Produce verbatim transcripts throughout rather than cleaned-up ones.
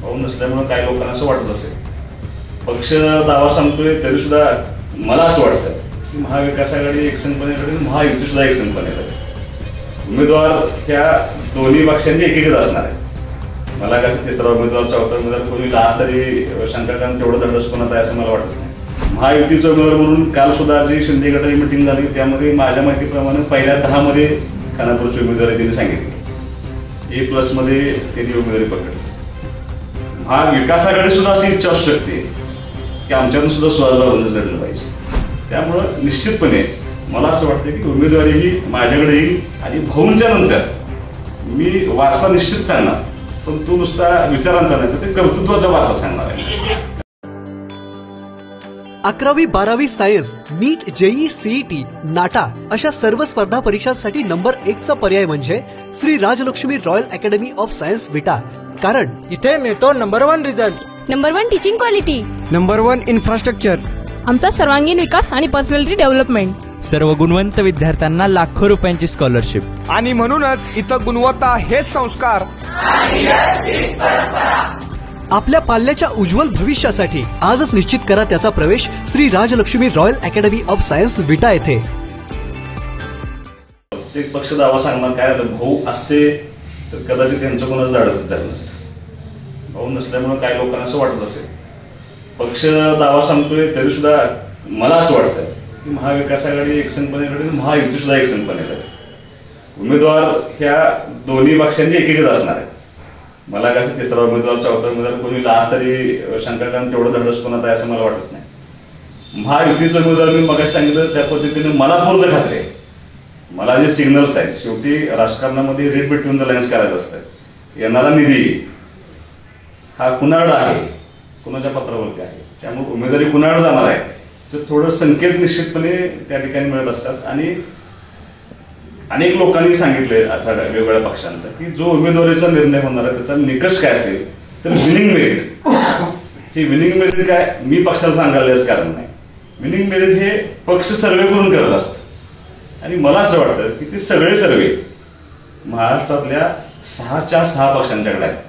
भाऊ नसल्यामुळे काही लोकांना असं वाटत असेल, पक्ष दावा सांगतोय तरी सुद्धा मला असं वाटतं की महाविकास आघाडी एकसंघपणे लढेल, महायुती सुद्धा एकसंघपणे लढेल. उमेदवार ह्या दोन्ही पक्षांनी एक एकच असणार आहे. मला कसं तिसरा उमेदवार चौथा उमेदवार कोणी आज तरी शंकरकांत तेवढं दंडस्पणात आहे असं मला वाटत नाही. महायुतीचा उमेदवार म्हणून काल सुद्धा जी शिंदे गटाची मिटिंग झाली त्यामध्ये माझ्या माहितीप्रमाणे पहिल्या दहा मध्ये खानापूरची उमेदवारी त्यांनी सांगितली, ए प्लस मध्ये त्यांनी उमेदवारी पकडली. महाविकास आघाडी सुद्धा अशी इच्छा असू शकते की आमच्यातून सुद्धा सुहासभाऊ लढलं पाहिजे. त्यामुळं निश्चितपणे मला असं वाटतं की उमेदवारी ही माझ्याकडे येईल आणि भाऊंच्या नंतर मी वारसा निश्चित सांगणार, पण तो नुसता विचारांचा नाही तर ते कर्तृत्वाचा वारसा सांगणार आहे. अकरावी बारावी science, NEET, JEE, CET, NATA अशा सर्व स्पर्धा परीक्षांसाठी नंबर एकचा पर्याय म्हणजे Shri Rajlakshmi royal academy of science Vita. कारण इथे मिळतो number one result, number one teaching quality, number one infrastructure, आमचा सर्वांगीण विकास आणि पर्सनॅलिटी डेव्हलपमेंट, सर्व गुणवंत विद्यार्थ्यांना लाखो रुपयांची स्कॉलरशिप आणि म्हणूनच इथं गुणवत्ता हेच संस्कार. आपल्या पाल्याच्या उज्ज्वल भविष्यासाठी आजच निश्चित करा त्याचा प्रवेश Shri Rajlakshmi royal academy of science Vita येथे. प्रत्येक पक्ष दावा सांगणार काय झालं, भाऊ असते तर कदाचित त्यांचं कोणाचं धाडसच झालं नसतं. भाऊ नसल्यामुळे काही लोकांना असं वाटत असेल, पक्ष दावा सांगतोय तरी सुद्धा मला असं वाटतं की महाविकास आघाडी एकसंघपणे लढेल, महायुती सुद्धा एकसंघपणे लढेल. उमेदवार ह्या दोन्ही पक्षांनी एक एकच असणार आहे. मला कसं तिसरा उमेदवार चौथा उमेदवार कोणी आज तरी शंकरकांत तेवढं दंडस्पणात आहे असं मला वाटत नाही. महायुतीचा उमेदवार मी मगाशी सांगितलं त्या पद्धतीने मला पूर्ण खात्री आहे. मला जे सिग्नल्स आहेत, शेवटी राजकारणामध्ये रीड बिटवीन द लाईन्स करायचं असतं. येणारा निधी हा कुणाकडे आहे, कुणाच्या पत्रावरती आहे, त्यामुळे उमेदवारी कुणाकडे जाणार आहे तर थोडं संकेत निश्चितपणे त्या ठिकाणी मिळत असतात. आणि अनेक लोकांनी सांगितलंय वेगवेगळ्या पक्षांचा की जो उमेदवारीचा निर्णय होणार आहे त्याचा निकष काय असेल तर विनिंग मेरिट. हे विनिंग मेरिट काय मी पक्षाला सांगायलाच कारण नाही. विनिंग मेरिट हे पक्ष सर्वे करून करत असतं आणि मला असं वाटतं की ते सगळे सर्वे महाराष्ट्रातल्या सहाच्या सहा पक्षांच्याकडे आहेत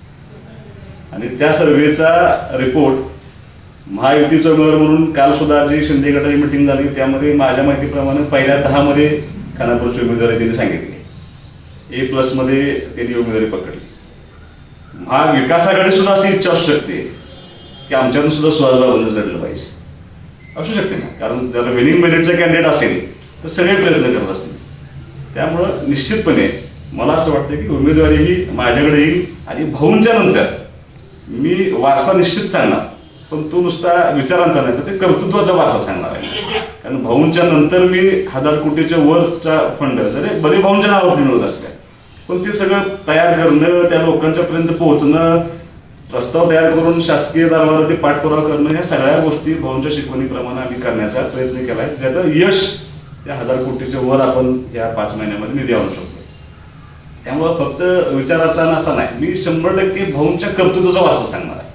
आणि त्या सर्वेचा रिपोर्ट महायुतीचा उमेदवार म्हणून काल सुद्धा जी शिंदे गटाची मिटिंग झाली त्यामध्ये माझ्या माहितीप्रमाणे पहिल्या दहा मध्ये खानापूरची उमेदवारी त्यांनी सांगितली, ए प्लस मध्ये त्यांनी उमेदवारी पकडली. महाविकास आघाडी सुद्धा अशी इच्छा असू शकते की आमच्यातून सुद्धा सुहासभाऊ लढलं पाहिजे, असू शकते ना. कारण जर विनिंग मेरिटचा कॅन्डिडेट असेल तर सगळे प्रयत्न करत असतील. त्यामुळं निश्चितपणे मला असं वाटतं की उमेदवारी ही माझ्याकडे येईल आणि भाऊंच्या नंतर मी वारसा निश्चित सांगणार, पण तो नुसता विचारांचा नाही तर ते कर्तृत्वाचा वारसा सांगणार आहे. कारण भाऊंच्या नंतर मी हजार कोटीच्या वरचा फंड जरी बरे भाऊंच्या नावावरती मिळत असते, पण ते सगळं तयार करणं, त्या लोकांच्या पर्यंत पोहोचणं, प्रस्ताव तयार करून शासकीय दरबारावरती पाठपुरावा करणं, या सगळ्या गोष्टी भाऊंच्या शिकवणीप्रमाणे आम्ही करण्याचा प्रयत्न केला आहे, ज्याचं यश त्या हजार कोटीच्या वर आपण या पाच महिन्यामध्ये निधी आणू शकतो. त्यामुळे फक्त विचाराचा असा नाही, मी शंभर टक्के भाऊंच्या कर्तृत्वाचा वारसा सांगणार आहे.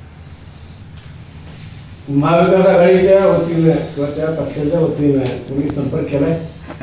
महाविकास आघाडीच्या वतीने किंवा त्या पक्षाच्या वतीने तुम्ही संपर्क केलाय?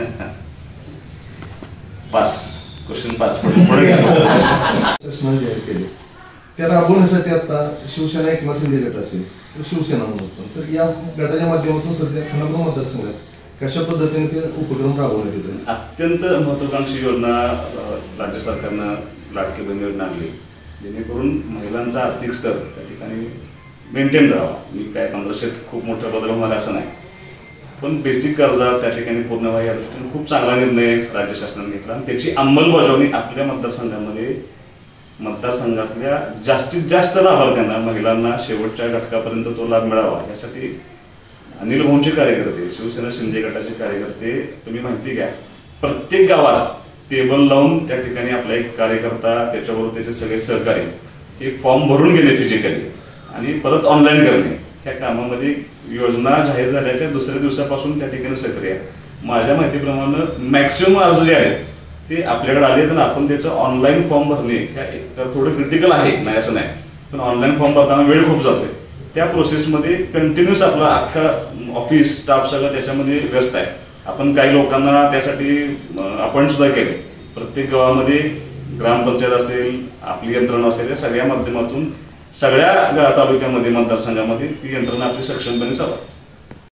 पास क्वेश्चन पास पुढे गेला. त्या राबवण्यासाठी आता शिवसेना एकनाथ शिंदे गट असेल तर शिवसेना म्हणून, तर या गटाच्या माध्यमातून सध्या खानापूर मतदारसंघात कशा पद्धतीने ते उपक्रम राबवण्यात येतील? अत्यंत महत्वाकांक्षी योजना राज्य सरकारनं लाडकी बहीण योजना आणली, जेणेकरून महिलांचा आर्थिक स्तर त्या ठिकाणी मेंटेन राहावा. मी काय पंधराशे खूप मोठा बदल होणार असं नाही, पण बेसिक गरजा त्या ठिकाणी पूर्ण व्हावी या दृष्टीने खूप चांगला निर्णय राज्य शासनाने घेतला आणि त्याची अंमलबजावणी आपल्या मतदारसंघामध्ये मतदारसंघातल्या जास्तीत जास्त लाभार्थ्यांना, महिलांना शेवटच्या घटकापर्यंत तो लाभ मिळावा यासाठी अनिल भाऊंचे कार्यकर्ते, शिवसेना शिंदे गटाचे कार्यकर्ते, तुम्ही माहिती घ्या, प्रत्येक गावात टेबल लावून त्या ठिकाणी आपला एक कार्यकर्ता, त्याच्याबरोबर त्याचे सगळे सहकारी हे फॉर्म भरून गेले फिजिकली आणि परत ऑनलाईन करणे, ह्या कामामध्ये योजना जाहीर झाल्याच्या दुसऱ्या दिवसापासून त्या ठिकाणी सक्रिय आहे. माझ्या माहितीप्रमाणे मॅक्सिमम अर्ज जे आहेत ते आपल्याकडे आले तर आपण त्याचं ऑनलाईन फॉर्म भरणे तर थोडं क्रिटिकल आहे, नाही असं नाही, पण ऑनलाईन फॉर्म भरताना वेळ खूप जातोय. त्या प्रोसेसमध्ये कंटिन्यूस आपला अख्खा ऑफिस स्टाफ सगळं त्याच्यामध्ये व्यस्त आहे. आपण काही लोकांना त्यासाठी अपॉइंट सुद्धा केले. प्रत्येक गावामध्ये ग्रामपंचायत असेल, आपली यंत्रणा असेल, या सगळ्या माध्यमातून सगळ्या तालुक्यामध्ये मतदारसंघामध्ये ती यंत्रणा आपली सक्षमपणे चालवा.